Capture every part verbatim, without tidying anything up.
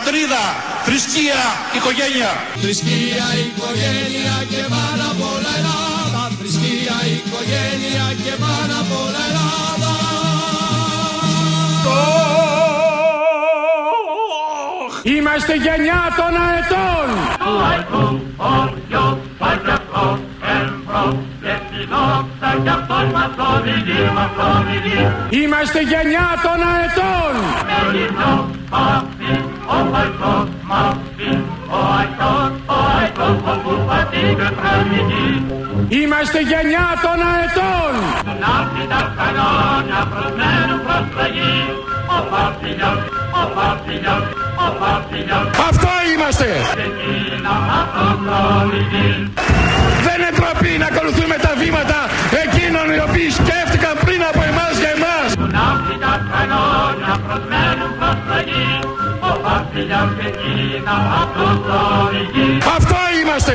πατρίδα, θρησκεία, οικογένεια. Θρησκεία, οικογένεια και πάνω απ' όλα Ελλάδα. Θρησκεία, οικογένεια και πάνω απ' όλα Ελλάδα. Είμαστε γενιά των αετών. Είμαστε γενιά των αετών. Είμαστε γενιά των αετών. Αυτό είμαστε. Δεν είναι τροπή να ακολουθούμε τα βήματα εκείνων οι οποίοι σκέφτηκαν πριν από εμάς για εμάς. Αυτό είμαστε.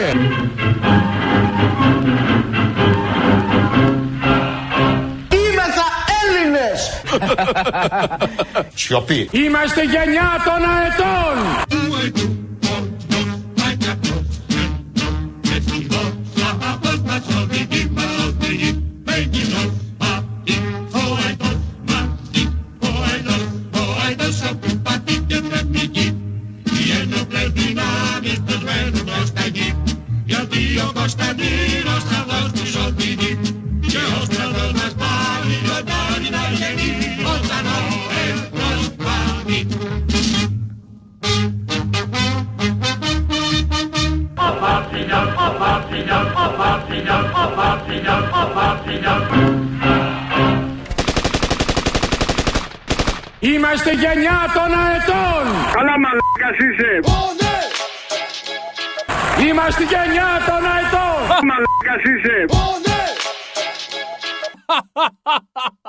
Είμεθα Έλληνες. Σιωπή. Είμαστε γενιά των αετών. Είμαστε γενιά των αετών. Καλά μαλάκας είσαι. Είμαστε γενιά των αετών. Μαλάκας είσαι.